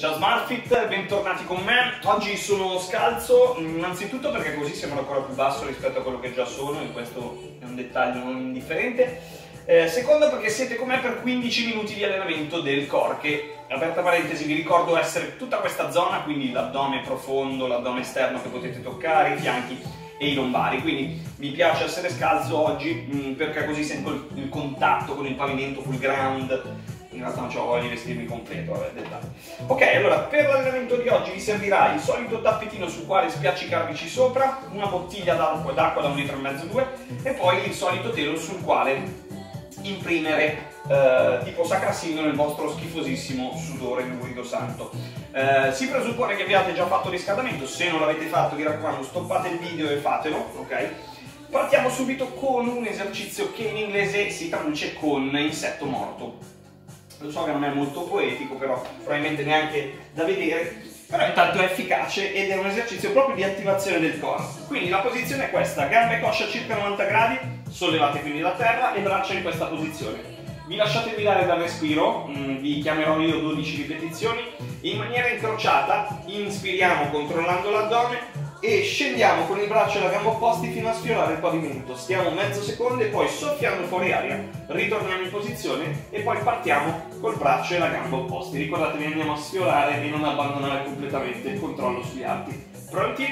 Ciao SmartFit, bentornati con me. Oggi sono scalzo, innanzitutto perché così sembro ancora più basso rispetto a quello che già sono, e questo è un dettaglio non indifferente. Secondo, perché siete con me per 15 minuti di allenamento del core, che, aperta parentesi, vi ricordo essere tutta questa zona, quindi l'addome profondo, l'addome esterno che potete toccare, i fianchi e i lombari. Quindi mi piace essere scalzo oggi perché così sento il contatto con il pavimento, sul ground. In realtà non c'ho voglia di vestirmi completo, vabbè, dettagli. Ok, allora per l'allenamento di oggi vi servirà il solito tappetino sul quale spiaccicarvici sopra, una bottiglia d'acqua da 1,5 litri, 2, e poi il solito telo sul quale imprimere tipo sacrasillo nel vostro schifosissimo sudore lurido santo. Si presuppone che abbiate già fatto il riscaldamento. Se non l'avete fatto, vi raccomando, stoppate il video e fatelo, ok? Partiamo subito con un esercizio che in inglese si traduce con insetto morto. Lo so che non è molto poetico, però probabilmente neanche da vedere, però intanto è efficace ed è un esercizio proprio di attivazione del core. Quindi la posizione è questa: gambe e coscia a circa 90 gradi, sollevate quindi da terra e braccia in questa posizione. Vi lasciate guidare dal respiro, vi chiamerò io 12 ripetizioni, in maniera incrociata inspiriamo controllando l'addome e scendiamo con il braccio e la gamba opposti fino a sfiorare il pavimento. Stiamo mezzo secondo e poi soffiando fuori aria ritorniamo in posizione e poi partiamo col braccio e la gamba opposti. Ricordatevi, andiamo a sfiorare e non abbandonare completamente il controllo sugli arti. Pronti?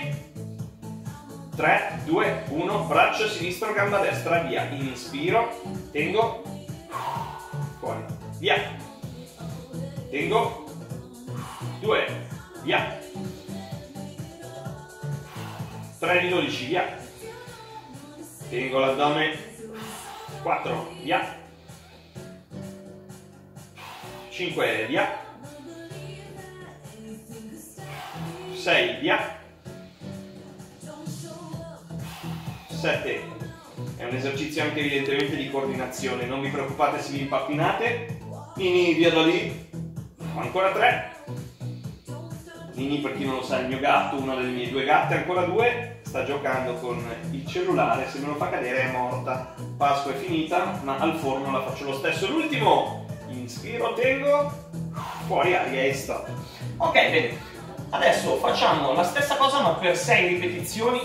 3, 2, 1, braccio sinistro, gamba destra, via. Inspiro, tengo, fuori, via. Tengo, 2, via. 3 di 12, via. Tengo l'addome, 4, via. 5, via. 6, via. 7. È un esercizio anche evidentemente di coordinazione, non vi preoccupate se vi impappinate. Nini, via da lì. Ancora 3. Nini, per chi non lo sa, è il mio gatto, una delle mie 2 gatte. Ancora 2. Sta giocando con il cellulare, se me lo fa cadere è morta. Pasqua è finita, ma al forno la faccio lo stesso. L'ultimo, inspiro, tengo, fuori aria e stop. Ok, bene, adesso facciamo la stessa cosa ma per 6 ripetizioni.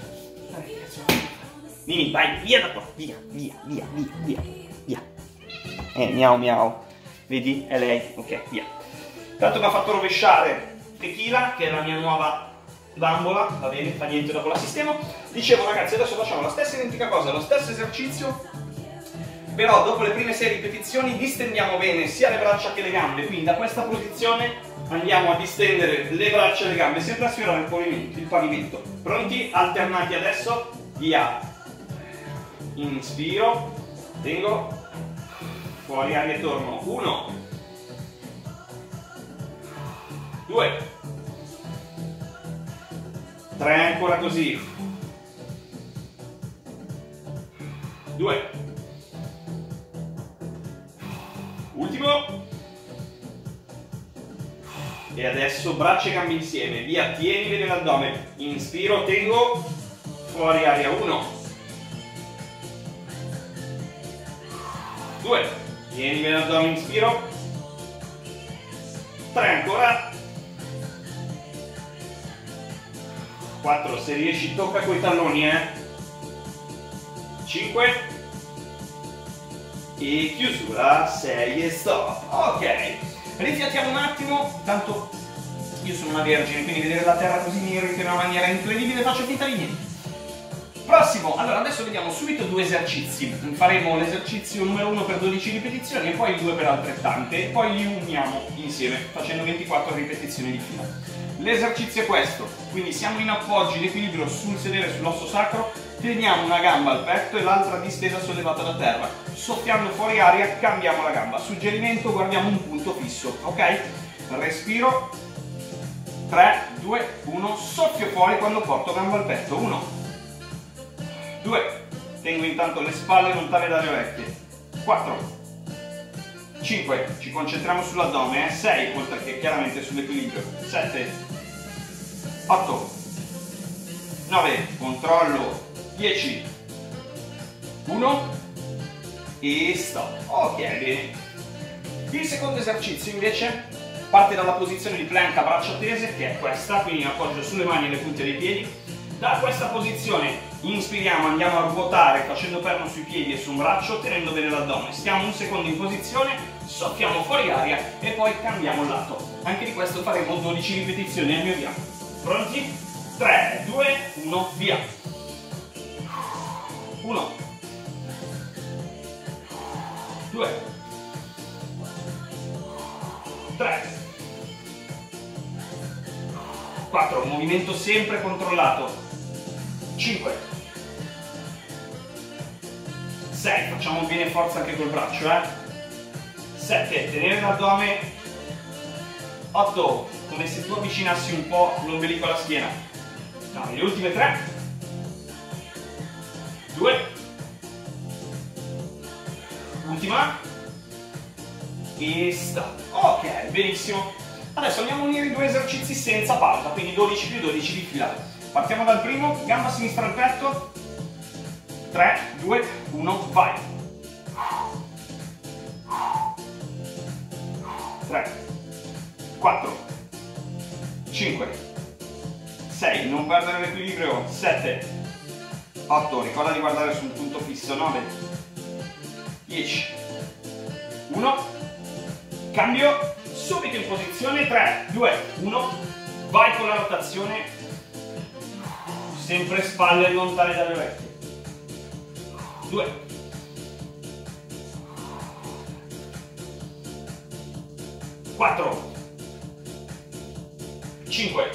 Nini, vai, via da qua, via, via, via, via, via, via. Miau miau, vedi? È lei, ok, via. Tanto mi ha fatto rovesciare Tequila, che è la mia nuova bambola, va bene, fa niente, dopo la sistemo. Dicevo, ragazzi, adesso facciamo la stessa identica cosa, lo stesso esercizio, però dopo le prime 6 ripetizioni distendiamo bene sia le braccia che le gambe, quindi da questa posizione andiamo a distendere le braccia e le gambe, sempre a sfiorare il pavimento. Pronti? Alternati adesso, via. Inspiro, tengo, fuori aria e torno. 1, 2, 3, ancora così. 2. Ultimo. E adesso braccia e gambe insieme. Via, tieni bene l'addome. Inspiro, tengo, fuori aria. 1. 2. Tieni bene l'addome, inspiro. 3 ancora. 4, se riesci tocca coi talloni, 5 e chiusura, 6 e stop. Ok, rifiatiamo un attimo, tanto io sono una vergine, quindi vedere la terra così mi irrita in una maniera incredibile, faccio finta di niente. Prossimo, allora adesso vediamo subito 2 esercizi. Faremo l'esercizio numero 1 per 12 ripetizioni e poi il 2 per altrettante, e poi li uniamo insieme facendo 24 ripetizioni di fila. L'esercizio è questo, quindi siamo in appoggio in equilibrio sul sedere, sull'osso sacro, teniamo una gamba al petto e l'altra distesa sollevata da terra. Soffiando fuori aria cambiamo la gamba. Suggerimento, guardiamo un punto fisso, ok? Respiro, 3, 2, 1, soffio fuori quando porto gamba al petto. 1, 2, tengo intanto le spalle lontane dalle orecchie. 4, 5, ci concentriamo sull'addome, 6, oltre che chiaramente sull'equilibrio. 7, 8, 9, controllo, 10, 1 e stop. Ok, bene. Il secondo esercizio invece parte dalla posizione di plank a braccia tese, che è questa, quindi appoggio sulle mani e le punte dei piedi. Da questa posizione inspiriamo, andiamo a ruotare facendo perno sui piedi e su un braccio, tenendo bene l'addome. Stiamo un secondo in posizione, soffiamo fuori aria e poi cambiamo lato. Anche di questo faremo 12 ripetizioni al mio via. Pronti? 3, 2, 1, via! 1, 2, 3, 4, movimento sempre controllato, 5, 6, facciamo bene forza anche col braccio, 7, tenere l'addome, 8, come se tu avvicinassi un po' l'ombelico alla schiena, no, le ultime 3, 2, ultima, e stop. Ok, benissimo. Adesso andiamo a unire i due esercizi senza pausa, quindi 12 più 12 di fila. Partiamo dal primo, gamba sinistra al petto, 3, 2, 1, vai. 3, 4, 5, 6, non perdere l'equilibrio, 7, 8, ricorda di guardare sul punto fisso, 9, 10, 1, cambio, subito in posizione, 3, 2, 1, vai con la rotazione, sempre spalle lontane dalle orecchie, 2, 4, 5,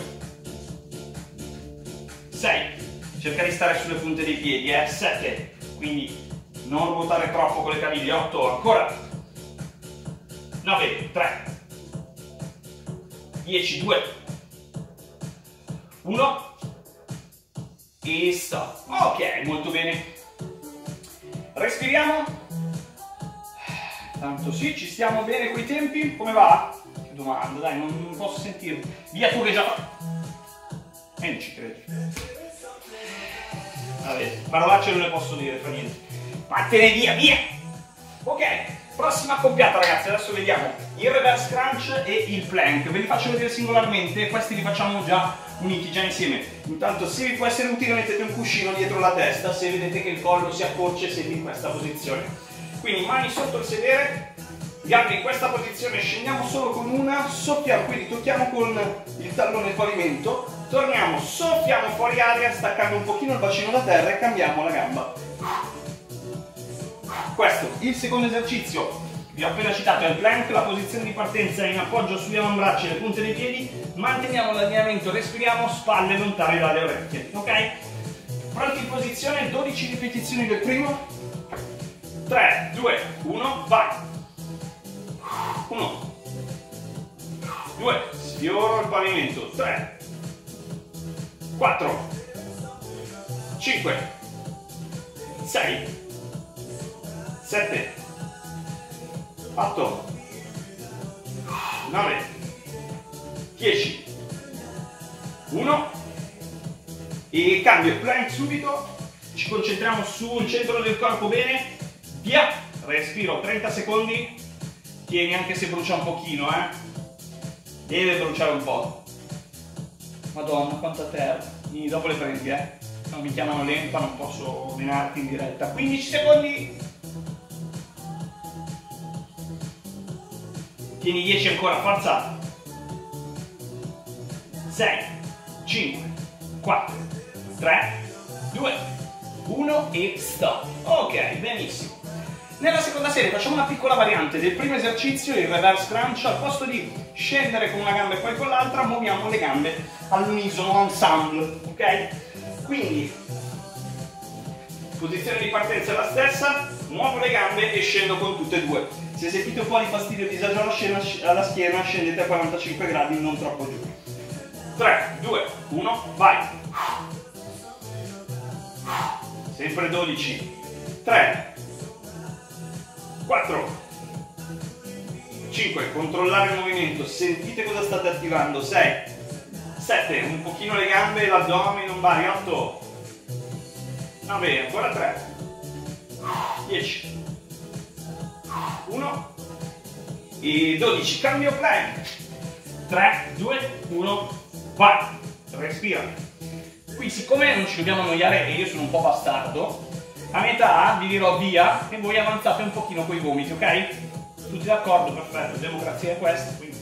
6, cerca di stare sulle punte dei piedi, 7, quindi non ruotare troppo con le caviglie, 8, ancora, 9, 3, 10, 2, 1 e stop. Ok, molto bene. Respiriamo. Tanto sì, ci stiamo bene coi tempi. Come va? Che domanda, dai, non posso sentirmi. Via tu che già. E non ci credi. Vabbè, parolacce non le posso dire, fa niente. Vattene via, via! Ok. Prossima accoppiata ragazzi, adesso vediamo il reverse crunch e il plank, ve li faccio vedere singolarmente, questi li facciamo già uniti, già insieme. Intanto se vi può essere utile mettete un cuscino dietro la testa, se vedete che il collo si accorce siete in questa posizione. Quindi mani sotto il sedere, gambe in questa posizione, scendiamo solo con una, soffiamo, quindi tocchiamo con il tallone il pavimento, torniamo, soffiamo fuori aria, staccando un pochino il bacino da terra e cambiamo la gamba. Questo, il secondo esercizio, vi ho appena citato, è il plank, la posizione di partenza è in appoggio sugli avambracci e le punte dei piedi, manteniamo l'allineamento, respiriamo, spalle lontane dalle orecchie, ok? Pronti in posizione, 12 ripetizioni del primo, 3, 2, 1, vai! 1, 2, sfioro il pavimento, 3, 4, 5, 6, 7, 8, 9, 10, 1 e cambio plank subito, ci concentriamo sul centro del corpo bene, via, respiro 30 secondi, tieni anche se brucia un pochino, deve bruciare un po', madonna quanta terra, quindi dopo le prendi, no, mi chiamano l'EMPA, non posso menarti in diretta, 15 secondi, tieni 10 ancora, forza, 6, 5, 4, 3, 2, 1 e stop. Ok, benissimo. Nella seconda serie facciamo una piccola variante del primo esercizio, il reverse crunch. Al posto di scendere con una gamba e poi con l'altra, muoviamo le gambe all'unisono, ensemble, ok? Quindi, posizione di partenza è la stessa, muovo le gambe e scendo con tutte e due. Se sentite un po' di fastidio e disagio alla schiena, scendete a 45 gradi, non troppo giù. 3, 2, 1, vai! Sempre 12. 3, 4, 5, controllare il movimento, sentite cosa state attivando, 6, 7, un pochino le gambe e l'addome non vari, 8, 9, ancora 3, 10, 1 e 12, cambio plank, 3, 2, 1, vai, respira. Qui siccome non ci dobbiamo annoiare e io sono un po' bastardo, a metà vi dirò via e voi avanzate un pochino con i gomiti, ok? Tutti d'accordo? Perfetto, democrazia è questa, quindi.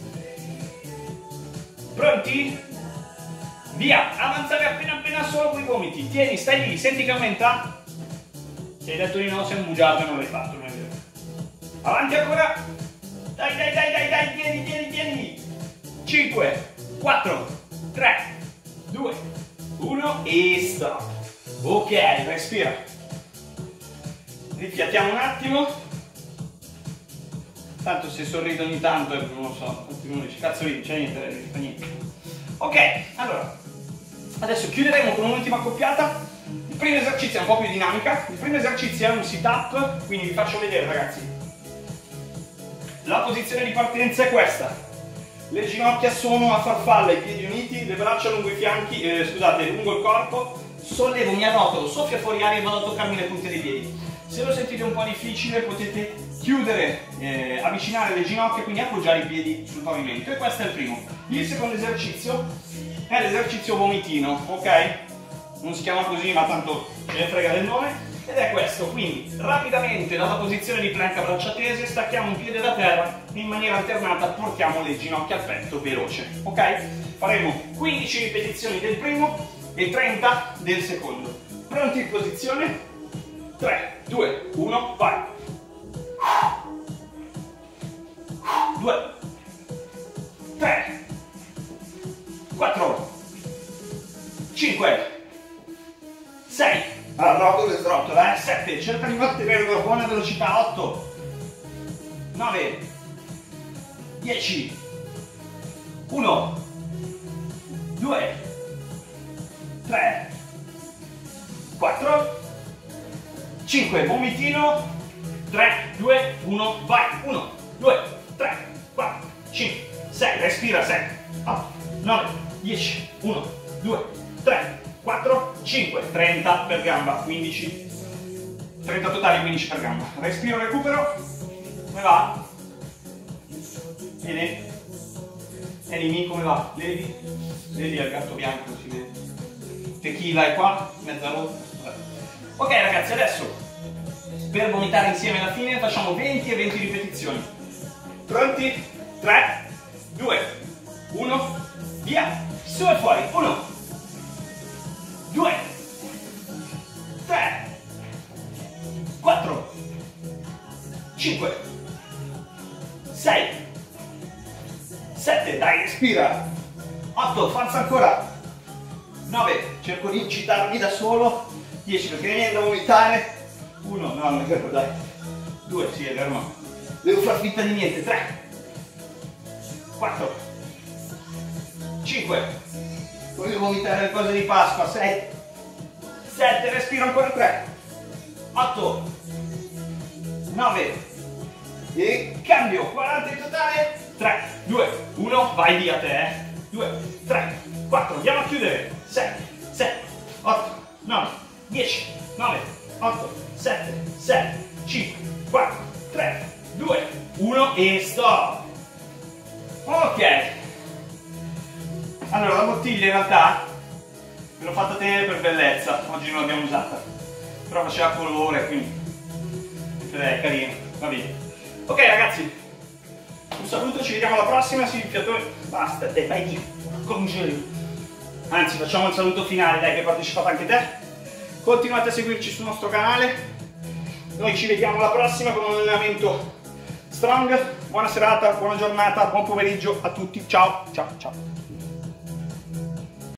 Pronti? Via, avanzare appena solo con i gomiti. Tieni, stai lì, senti che aumenta? Se hai detto di no, sei un bugiardo e non l'hai fatto, non è vero. Avanti ancora. Dai, tieni. 5, 4, 3, 2, 1 e stop. Ok, respira. Rifiatiamo un attimo. Tanto se sorrido ogni tanto, non lo so, uno dice, cazzo lì, c'è niente, fa niente. Ok, allora, adesso chiuderemo con un'ultima accoppiata. Il primo esercizio è un po' più dinamica. Il primo esercizio è un sit-up, quindi vi faccio vedere, ragazzi. La posizione di partenza è questa. Le ginocchia sono a farfalla, i piedi uniti, le braccia lungo i fianchi, lungo il corpo. Sollevo, mi arrotolo, soffia fuori aria e vado a toccarmi le punte dei piedi. Se lo sentite un po' difficile potete chiudere, avvicinare le ginocchia, quindi appoggiare i piedi sul pavimento. E questo è il primo. Il secondo esercizio è l'esercizio vomitino, ok? Non si chiama così, ma tanto ce ne frega del nome. Ed è questo, quindi rapidamente dalla posizione di plank a braccia tese stacchiamo un piede da terra e in maniera alternata portiamo le ginocchia al petto veloce, ok? Faremo 15 ripetizioni del primo e 30 del secondo. Pronti in posizione? 3, 2, 1, vai! 2, 3, 4, 5, 6, arrotolo e srotola, 7, cerca di mantenere una buona velocità, 8, 9, 10, 1, 2, 3, 4, 5, vomitino, 3, 2, 1, vai, 1, 2, 3, 4, 5, 6, respira, 7, 8, 9, 10, 1, 2, 3, 4, 5, 30 per gamba, 15, 30 totali, 15 per gamba. Respiro, recupero, come va? Bene? Enimi, come va? Vedi? Vedi il gatto bianco, si vede. Tequila è qua, mezza rotta. Ok ragazzi, adesso per vomitare insieme alla fine facciamo 20 e 20 ripetizioni. Pronti? 3, 2, 1, via! Su e fuori, 1, 2, 3, 4, 5, 6, 7, dai, respira, 8, forza ancora, 9, cerco di incitarmi da solo, 10 perché mi viene da vomitare, 1, no, non è vero, dai, 2, sì è vero, no, devo far finta di niente, 3, 4, 5, voglio vomitare le cose di Pasqua, 6, 7, respiro ancora 3, 8, 9, e cambio, 40 in totale, 3, 2, 1, vai via te, 2, 3, 4, andiamo a chiudere, 6, 7, 8, 9, 10, 9, 8, 7, 6, 5, 4, 3, 2, 1 e stop. Ok. Allora, la bottiglia in realtà me l'ho fatta tenere per bellezza, oggi non l'abbiamo usata, però faceva colore, quindi è carino, va bene. Ok ragazzi, un saluto, ci vediamo alla prossima, basta, te vai di congeli. Anzi, facciamo il saluto finale, dai che hai partecipato anche te. Continuate a seguirci sul nostro canale, noi ci vediamo alla prossima con un allenamento strong. Buona serata, buona giornata, buon pomeriggio a tutti, ciao ciao ciao.